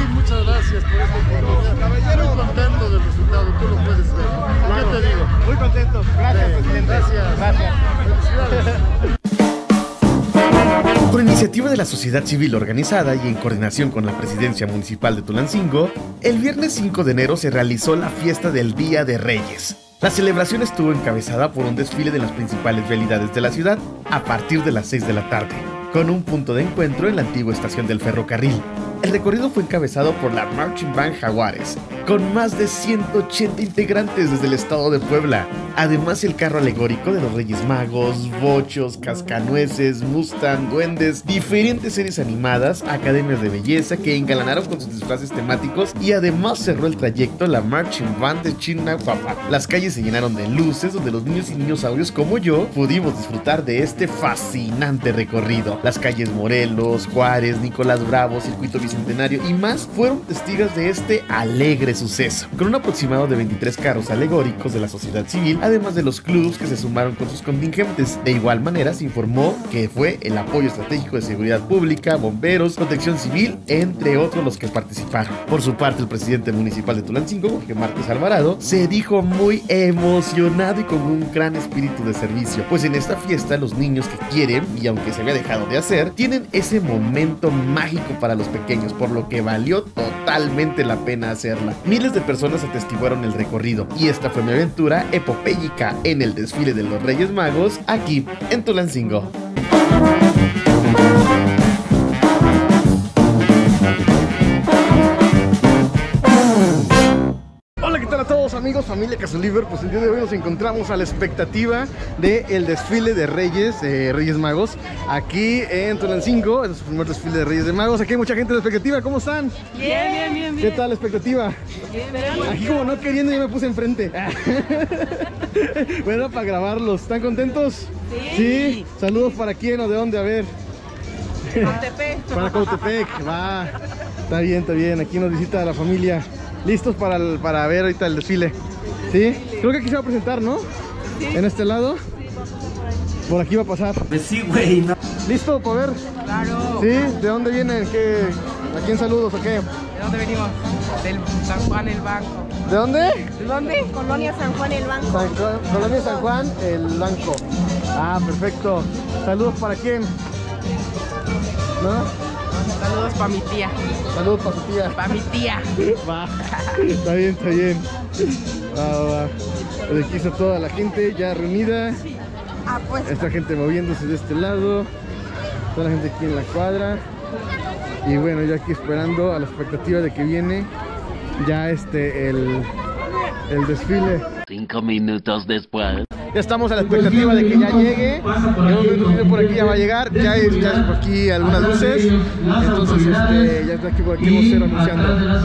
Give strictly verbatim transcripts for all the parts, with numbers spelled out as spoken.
muchas gracias por esta oportunidad. Muy contento del resultado, tú lo puedes ver. ¿Qué te digo? Muy contento. Gracias, Sí, presidente. Gracias. Gracias. Felicidades. Por iniciativa de la sociedad civil organizada y en coordinación con la Presidencia Municipal de Tulancingo, el viernes cinco de enero se realizó la fiesta del Día de Reyes. La celebración estuvo encabezada por un desfile de las principales vialidades de la ciudad a partir de las seis de la tarde, con un punto de encuentro en la antigua estación del ferrocarril. El recorrido fue encabezado por la Marching Band Jaguares, con más de ciento ochenta integrantes desde el estado de Puebla. Además, el carro alegórico de los Reyes Magos, bochos, cascanueces, Mustang, duendes, diferentes series animadas, academias de belleza que engalanaron con sus disfraces temáticos, y además cerró el trayecto la Marching Band de Chinauhuapa. Las calles se llenaron de luces donde los niños y niñosaurios como yo pudimos disfrutar de este fascinante recorrido. Las calles Morelos, Juárez, Nicolás Bravo, Circuito Bicentenario y más fueron testigos de este alegre suceso, con un aproximado de veintitrés carros alegóricos de la sociedad civil, además de los clubs que se sumaron con sus contingentes. De igual manera se informó que fue el apoyo estratégico de seguridad pública, bomberos, protección civil, entre otros los que participaron. Por su parte, el presidente municipal de Tulancingo, Jorge Márquez Alvarado, se dijo muy emocionado y con un gran espíritu de servicio, pues en esta fiesta los niños que quieren, y aunque se había dejado de hacer, tienen ese momento mágico para los pequeños, por lo que valió totalmente la pena hacerla. Miles de personas atestiguaron el recorrido, y esta fue mi aventura epopéyica en el desfile de los Reyes Magos aquí en Tulancingo. Hola a todos amigos, familia Casoliver. Pues el día de hoy nos encontramos a la expectativa del desfile de Reyes, eh, Reyes Magos, aquí en Tulancingo. Es el primer desfile de Reyes de Magos. Aquí hay mucha gente de expectativa. ¿Cómo están? Bien, bien, bien, bien. ¿Qué tal la expectativa? Bien, bien. Aquí como no queriendo yo me puse enfrente. Bueno, para grabarlos. ¿Están contentos? Sí. ¿Sí? Saludos para quién o de dónde, a ver. Cautepec. Para Cautepec, va. Está bien, está bien. Aquí nos visita la familia. ¿Listos para, el, para ver ahorita el desfile? ¿Sí? Creo que aquí se va a presentar, ¿no? Sí. En este lado. Por aquí va a pasar. Pues sí, güey. No. ¿Listo para ver? Claro. ¿Sí? ¿De dónde vienen? ¿Qué? ¿A quién saludos o qué? ¿De dónde venimos? Del San Juan el Banco. ¿De dónde? ¿De dónde? Colonia San Juan el Banco. San Juan, Colonia San Juan, el Blanco. Ah, perfecto. ¿Saludos para quién? ¿No? Saludos para mi tía. Saludos para su tía. Para mi tía. Va. Está bien, está bien. Va, va, va. Pues aquí está toda la gente ya reunida. Ah, pues. Esta gente moviéndose de este lado. Toda la gente aquí en la cuadra. Y bueno, yo aquí esperando a la expectativa de que viene ya este el, el desfile. Cinco minutos después. Ya estamos a la expectativa de que ya llegue. En un momento por aquí ya va a llegar. Ya hay, ya hay por aquí algunas luces. Entonces este, ya está aquí por aquí vocero anunciando.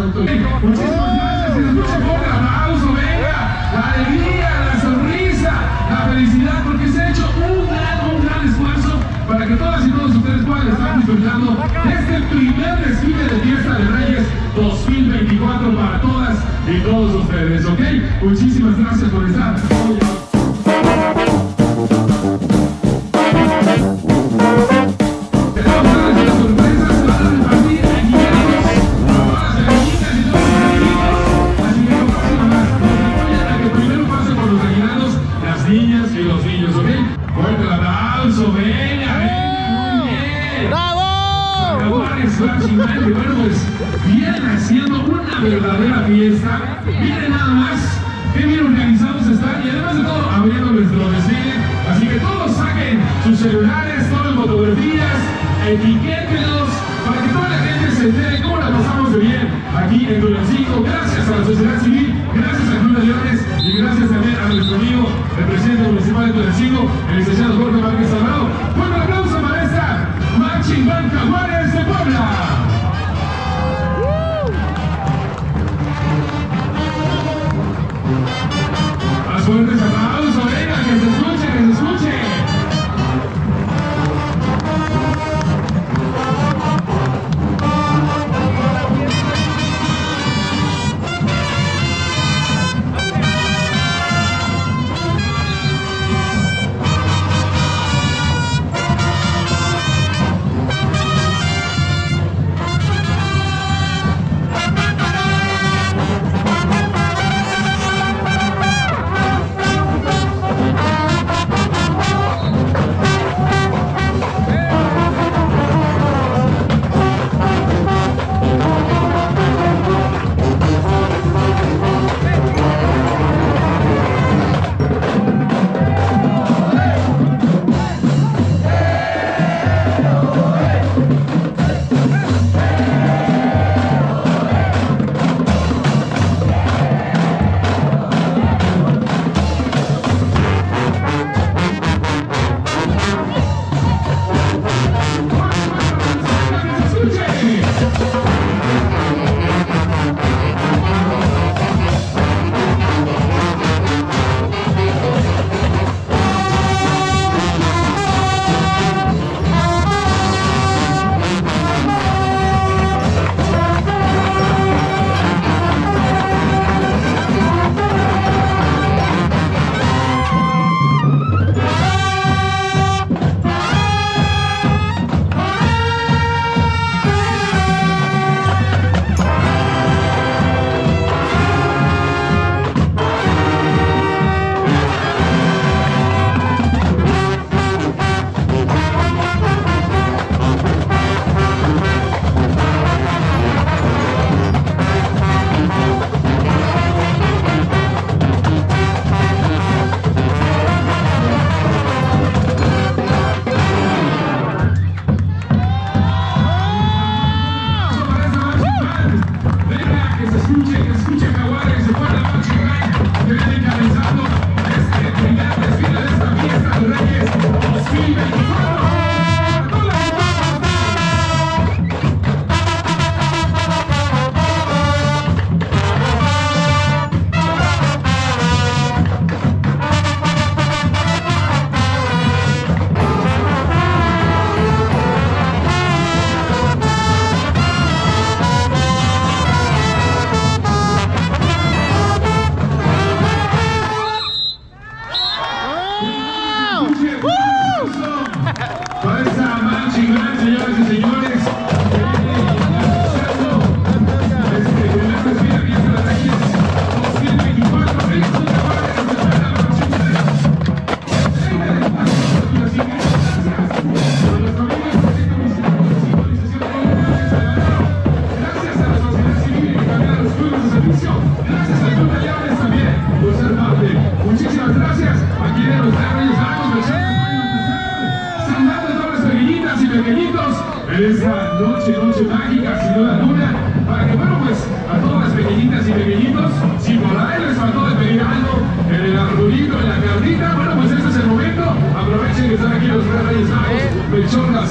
La alegría, la sonrisa, la felicidad, porque se ha hecho un gran, un gran esfuerzo para que todas y todos ustedes puedan estar disfrutando este primer desfile de Fiesta de Reyes dos mil veinticuatro para todas y todos ustedes, ¿ok? Muchísimas gracias por estar hoy. Niñas y los niños, ¿ok? Fuerte el aplauso, venga, venga, muy bien. ¡Bravo! Jaguares Marching Band, que bueno, pues vienen haciendo una verdadera fiesta. Miren nada más, qué bien organizados están y además de todo, abriendo nuestro desfile. Así que todos saquen sus celulares, tomen fotografías, etiquétenlos, para que toda la gente se entere cómo la pasamos de bien aquí en Tulancingo. Gracias a la sociedad civil, gracias a Club de Leones y gracias también a nuestro amigo, el presidente municipal de Tulancingo, el licenciado Jorge Márquez Alvarado. Fuerte aplauso para esta Marching Band Jaguares de Puebla. Más fuertes aplausos, venga, que se escuche, que se escuche.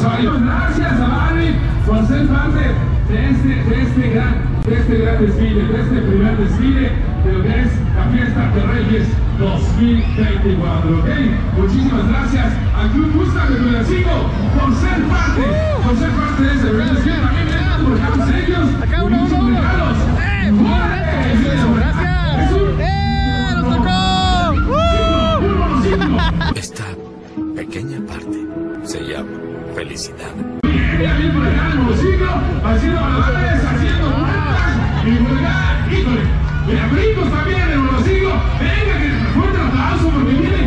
Osorio. Gracias a Barbie por ser parte de este, de este gran, de este gran desfile, de este primer desfile de lo que es la Fiesta de Reyes dos mil veinticuatro, ¿ok? Muchísimas gracias al Club Mustang de Tulancingo por ser parte, por ser parte de este primer desfile. También vienen por acá ellos y muchos regalos. ¡Eh! ¡Gracias! ¡Eh! ¡Nos tocó! Esta pequeña parte se llama felicidad. Bien, bien por acá el monociclo, haciendo malabares, haciendo vueltas y por acá, híjole, mira, brincos también el monociclo. Venga, que fuerte el aplauso porque viene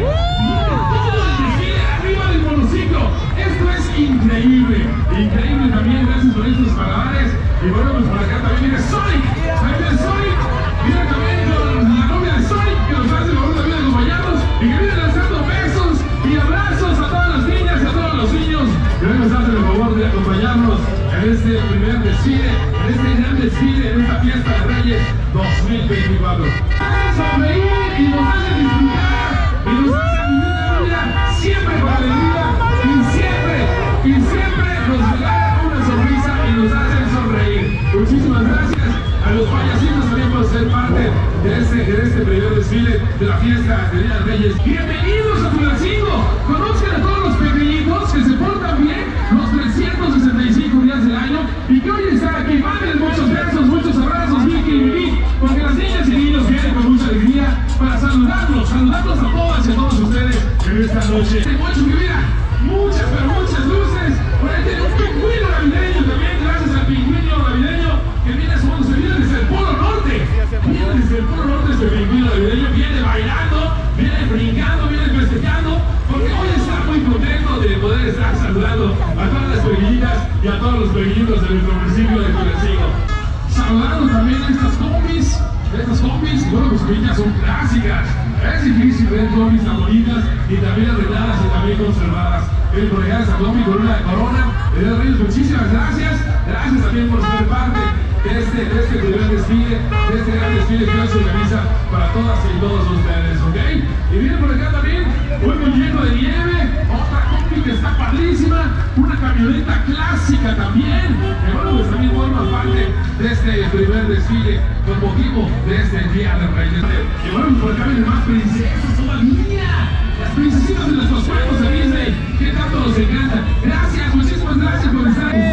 todo el desfile arriba del monociclo. Esto es increíble, increíble también, gracias por estos malabares. Y bueno, pues por acá también viene Sonic, ahí viene Sonic, viene también con la novia de Sonic, que nos hace el favor también de acompañarnos y que viene lanzando besos y abrazos a todas las niñas y a todos los niños que hoy nos hacen el favor de acompañarnos en este primer desfile, en este gran desfile, en esta Fiesta de Reyes dos mil veinticuatro. Hacen sonreír y nos hacen disfrutar y nos hacen vivir la vida siempre con alegría y siempre, y siempre nos regalan una sonrisa y nos hacen sonreír. Muchísimas gracias a los payasitos también por ser parte de este, de este primer desfile de la Fiesta de Día de Reyes. Bienvenidos a Tulancingo, conozcan a todos los pequeñitos que se portan bien los trescientos sesenta y cinco días del año y que hoy están aquí. Manden muchos besos, muchos abrazos, Vicky y Vivi, porque las niñas y niños vienen con mucha alegría para saludarlos, saludarlos a todas y a todos ustedes en esta noche. Hay mucho que mira, muchas, pero muchas luces. Por ahí tenemos un pingüino navideño también, gracias al pingüino navideño que viene, se viene desde el Polo Norte. Viene desde el Polo Norte este pingüino navideño, viene bailando, viene brincando, viene festejando, porque hoy está muy contento de poder estar saludando a todas las pequeñitas y a todos los pequeñitos de nuestro municipio de Tulancingo. Saludando también a estas combis, estas combis, y bueno, pues que ya son clásicas. Es difícil ver combis tan bonitas y también arregladas y también conservadas. Ven por allá esta combi con una corona. De Día de Reyes, muchísimas gracias. Gracias también por ser parte de este, de este primer desfile, de este gran desfile que hoy se organiza para todas y todos ustedes, ¿ok? Y viene por acá también un muñeco de nieve, otra combi que está padrísima, una camioneta clásica también, que bueno, pues también forma parte de este primer desfile con motivo de este Día de Reyes. Y bueno, pues por acá vienen más princesas todavía, las princesitas de nuestros cuentos de Disney, que tanto nos encantan. Gracias, muchísimas gracias por estar aquí.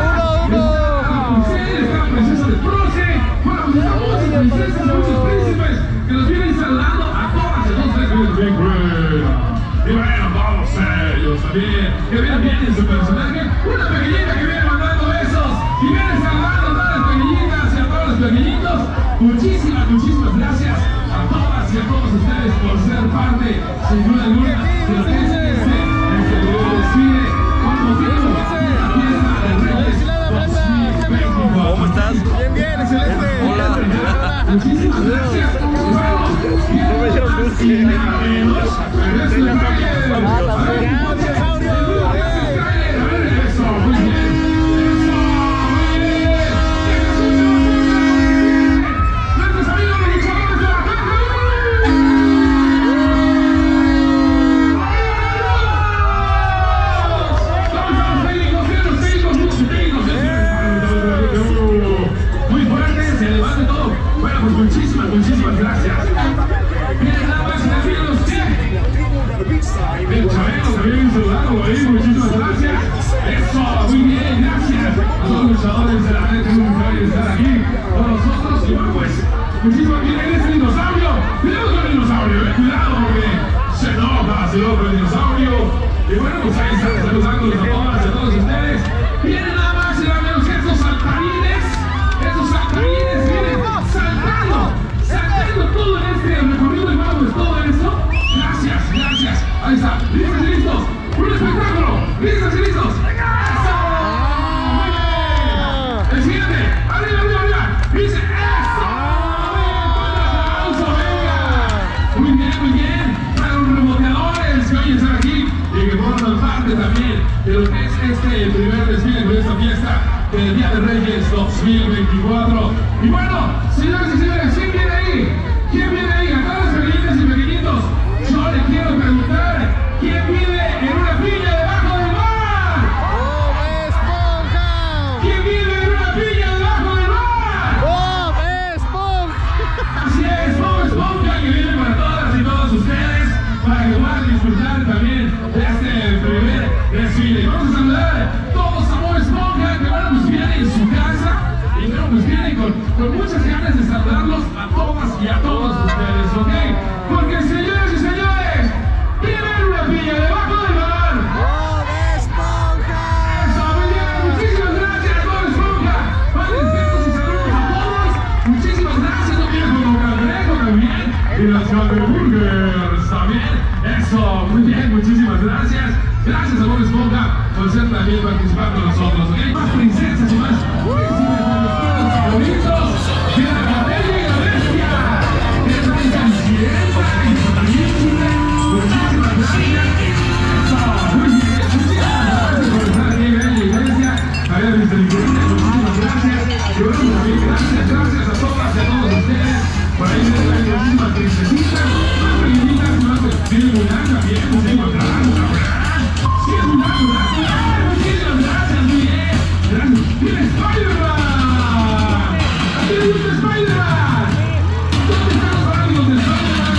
Está la princesa de Frozen, bueno, pues están muchas princesas, muchos príncipes que nos vienen saludando a todas y todos ustedes bien buena. Y bueno, todos ellos también, que vienen bien en su personaje. Una pequeñita que viene mandando besos y viene saludando a todas las pequeñitas y a todos los pequeñitos. Muchísimas, muchísimas gracias a todas y a todos ustedes por ser parte, sin duda alguna, de lo que es este, este nuevo desfile con motivo de la Fiesta de Reyes dos mil veinticuatro. ¿Cómo estás? Bien, bien, excelente. Hola. Muchísimas gracias. Bueno, me dieron dulce. y nada menos, pero es el trailer. Gracias, Saurio. A ver, eso, muy bien. Eso, muy bien. Nuestros amigos de luchadores de la caja. ¿Cómo están los técnicos? Bien, los técnicos, muchos técnicos. Muy fuerte, se levanta todo. Bueno, pues muchísimas, muchísimas gracias. Miren nada más, ya miren los que. El Chabelo también saludado ahí, muchísimas gracias. Eso, muy bien, gracias a todos los luchadores de la red que nunca de estar aquí con nosotros. Y bueno, pues, muchísimas miren ese dinosaurio. Cuidado con el dinosaurio, eh, cuidado porque se enoja, se enoja el dinosaurio. Y bueno, pues ahí están saludándolos a todas y a todos ustedes. Miren nada más y nada menos que estos saltarines. Estos saltarines vienen saltando, saltando todo en este recorrido de magos, todo esto. Gracias, gracias. Ahí está, listos y listos. Un espectáculo, listos y listos. ¡Eso! Muy bien. El siguiente, arriba, arriba, arriba. Dice eso. Muy bien, un aplauso, venga. Muy bien, muy bien. Para los reboteadores que hoy están aquí y que forman parte también de lo que es este el primer desfile de esta fiesta del Día de Reyes dos mil veinticuatro. Y bueno, señores y señores, ¿quién viene ahí? ¿Quién viene ahí? A todas las pequeñitas y pequeñitos, yo les quiero preguntar, ¿quién vive en una piña debajo del mar? Gracias a Bob Esponja por ser también participar con nosotros, ¿ok? Más princesas y más príncipes de nuestros favoritos. De la Bella y la Bestia. De la Cenicienta y la Príncipe. Muchísimas gracias. Eso, muy bien. Muchísimas gracias por estar aquí en Bella y la Bestia. A ver, mis delincuentes, muchísimas gracias. Y bueno, también gracias, gracias a todas y a todos ustedes. Por ahí me traen muchísimas princesitas, más pequeñitas, más tienen Mulan también, muchísimas gracias. Sí, es Mulan, Mulan, Mulan, muchísimas gracias, muy bien. Gracias. ¡Viene Spider-Man! ¿A quién le gusta Spider-Man? ¿Dónde están los amigos de Spider-Man?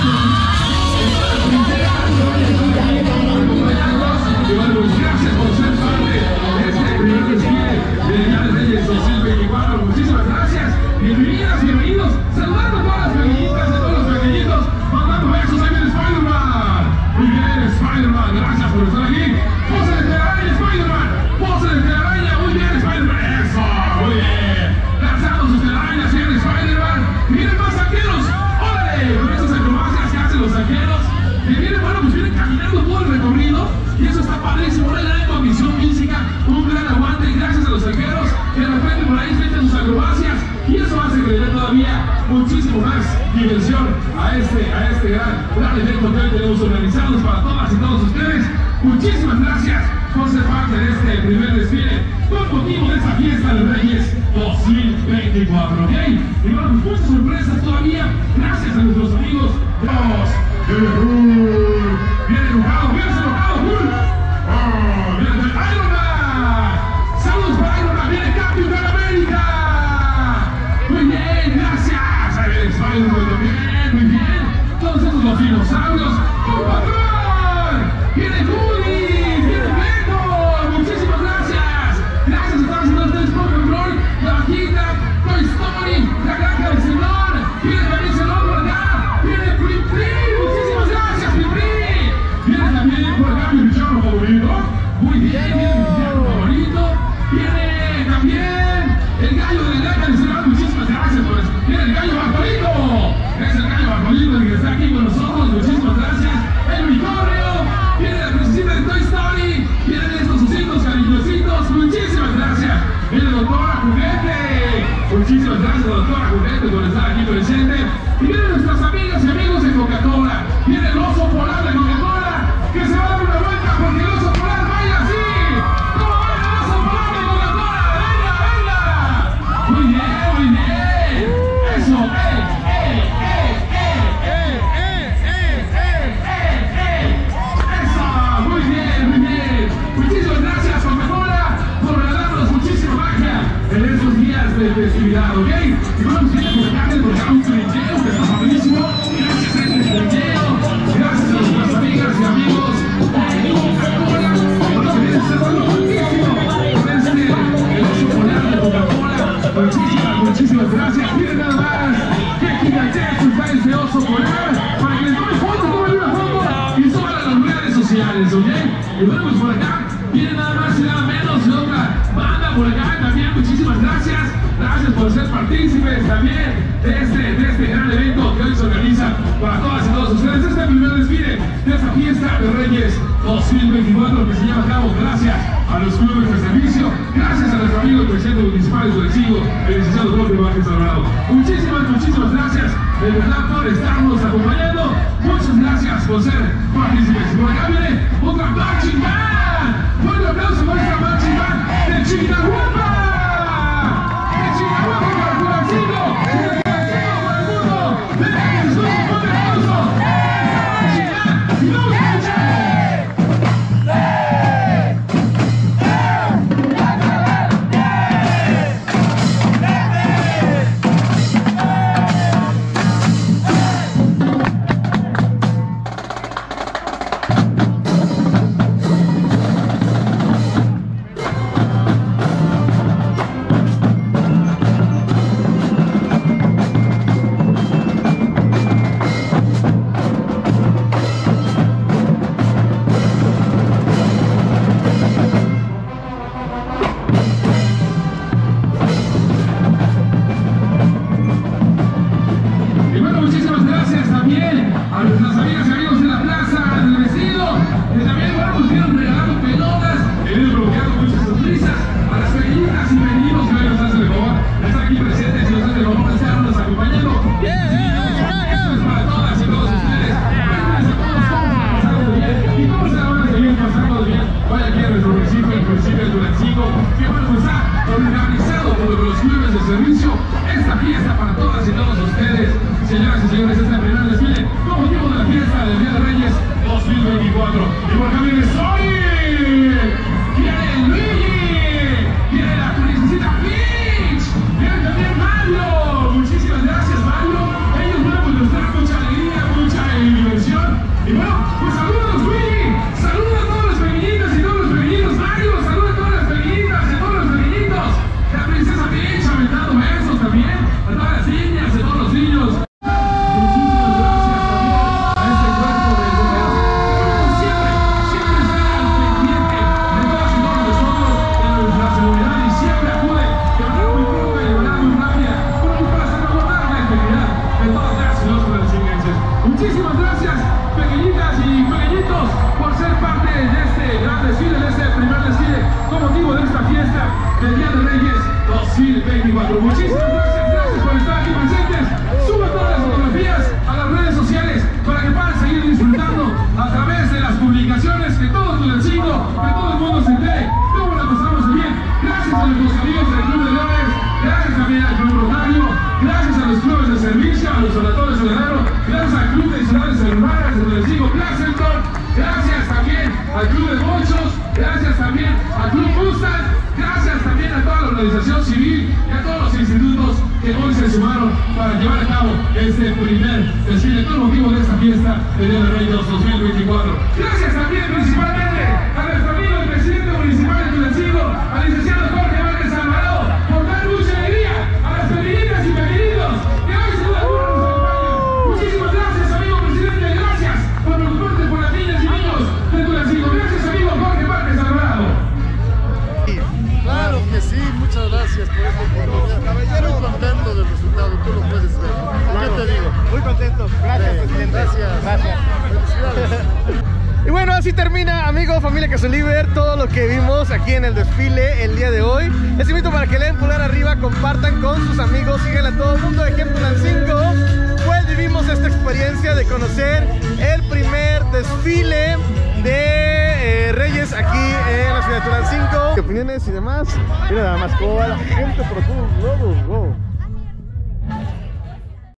Y bueno, pues gracias por ser parte de este primer desfile de Día de Reyes dos mil veinticuatro. Muchísimas gracias. Bienvenidas, bienvenidos. Saludando a todas las pequeñitas, a todos los pequeñitos. Mandando besos. Ahí viene Spider-Man. Muy bien, Spider-Man. Gracias por estar aquí. Pose de telaraña, Spider-Man. Pose de telaraña. Muy bien, Spider-Man. Eso. Muy bien. Lanzando sus telarañas. Viene Spider-Man. Y vienen más saqueros. ¡Órale! Con esas acrobacias que hacen los saqueros. Que vienen, bueno, pues vienen caminando todo el recorrido. Y eso está padrísimo. Una gran condición física. Un gran aguante. Y gracias a los saqueros que de repente por ahí sueltan sus acrobacias. Y eso hace que le dé todavía muchísimo más diversión a este, a este gran, gran evento que hoy tenemos organizados para todas y todos ustedes. Muchísimas gracias por ser parte de este primer desfile con motivo de esta fiesta de Reyes dos mil veinticuatro, ¿ok? Y bueno, pues muchas sorpresas todavía. Gracias a nuestros amigos. Dios, bien enojado, bien enojado, Hulk. Oh, bien, Iron Man. Saludos para Iron Man, viene Capitán América. Muy bien, gracias. Ahí viene Spider-Man también, muy bien. Todos esos los dinosaurios. ¡Por patrón! ¡Viene Woody! ¡Viene Venom! Muchísimas gracias. Gracias a todos ustedes por control. La vaquita, Toy Story, la granja del señor. Viene también Senor por acá. Viene Plim Plim. Muchísimas gracias, Plim Plim. Viene también por acá mi villano favorito. Muy bien, viene mi villano favorito. Viene también el gallo de la granja del señor. Muchísimas gracias por eso. Viene el gallo Bartolito. Es el gallo Bartolito el que está aquí con nosotros. Muchísimas gracias. El unicornio. Viene la princesita de Toy Story. Vienen estos ositos cariñositos. Muchísimas gracias. Viene la doctora Juguete. Muchísimas gracias, doctora Juguete, por estar aquí presente. Y vienen nuestras amigas y amigos de Coca-Cola. Viene el oso polar de Coca-Cola, que se va a dar una vuelta porque el oso polar baila así. ¿Cómo baila el oso polar de Coca-Cola? ¡Venga, venga! Muy bien, muy bien. Eso, ¡eh, eh, eh, eh, eh, eh, eh, eh, eh! Eso, muy bien, muy bien. Muchísimas gracias, Coca-Cola, por regalarnos muchísima magia en estos días de festividad, ¿ok? Y vamos a ir por acá del programa un trincheo que está padrísimo. Gracias a este trincheo, gracias a nuestras amigas y amigos de Coca-Cola. Bueno, que vienen cerrando muchísimo con este el oso polar de Coca-Cola. Muchísimas, muchísimas gracias. Miren nada más qué gigantesco está este oso polar para que les tome foto, tomen una foto y suban a las redes sociales, ¿ok? Y bueno, pues por acá viene nada más y nada menos de otra banda por acá también. Muchísimas gracias. Gracias por ser partícipes también de este, de este gran evento que hoy se organiza para todas y todos ustedes. Este primer desfile de esta fiesta de Reyes dos mil veinticuatro que se lleva a cabo gracias a los clubes de servicio, gracias a nuestro amigo el presidente municipal de Tulancingo, el licenciado Jorge Vázquez Alvarado. Muchísimas, muchísimas gracias de verdad por estarnos acompañando. Muchas gracias por ser partícipes. Por acá viene otra marching band. Fuerte aplauso para esta marching band de Chiquinahuapa. De Chiquinahuapa para Tulancingo. De Tulancingo para el mundo. Venga, que se un fuerte aplauso. Y vamos a escuchar. servicio. Esta fiesta para todas y todos ustedes. Señoras y señores, este primer desfile con motivo de la fiesta del Día de Reyes dos mil veinticuatro. Y por acá viene Sony, viene Luigi, viene la princesita Peach, viene también Mario. Muchísimas gracias, Mario. Ellos nuevos nos traen mucha alegría, mucha diversión. Y bueno, pues saludos, Luigi. Saludos a todos los pequeñitos y todos los pequeñitos. Mario, saludos a todas las pequeñitas y a todos los pequeñitos. La princesa Peach ha aventado besos también a todas las niñas y a todos los niños. Muchísimas gracias, pequeñitas y pequeñitos, por ser parte de este gran desfile, de este primer desfile con motivo de esta fiesta del Día de Reyes dos mil veinticuatro. Muchísimas gracias, gracias por estar aquí presentes. Suban todas las fotografías a las redes sociales para que puedan seguir disfrutando a través de las publicaciones, que todo Tulancingo, que todo el mundo se entere cómo la pasamos bien. Gracias a nuestros amigos del Club de Leones, gracias también al Club Rotario, gracias a los clubes de servicio, a los oratorios de Guerrero, gracias al Club de Ciudades Hermanas de Tulancingo, Placenton, gracias también al Club de Bochos, gracias también al Club Mustang, gracias también a toda la organización civil y a todos los institutos que hoy se sumaron para llevar a cabo este primer desfile con motivo de esta fiesta de Día de Reyes dos mil veinticuatro. Gracias también principalmente a nuestro amigo el presidente municipal de Tulancingo, al licenciado Jorge Márquez Alvarado, por dar mucha alegría a las pequeñitas y pequeñitos que hoy sin duda alguna nos acompañan. Muchísimas gracias, amigo presidente, gracias por preocuparte por las niñas y niños de Tulancingo. Gracias, amigo Jorge Márquez Alvarado. Claro que sí, muchas gracias por esta oportunidad. Muy contento del resultado, tú lo puedes ver. ¿Qué te digo? Muy contento. Gracias, Sí, presidente. gracias. Gracias. Felicidades. Y bueno, así termina, amigos, familia Casoliver, todo lo que vimos aquí en el desfile el día de hoy. Les invito para que le den pulgar arriba, compartan con sus amigos, sigan a todo el mundo de en Tulancingo. Pues vivimos esta experiencia de conocer el primer desfile de eh, Reyes aquí en la ciudad de Tulancingo. ¿Qué opiniones y demás? Mira nada más cómo va la gente por todos lados, wow.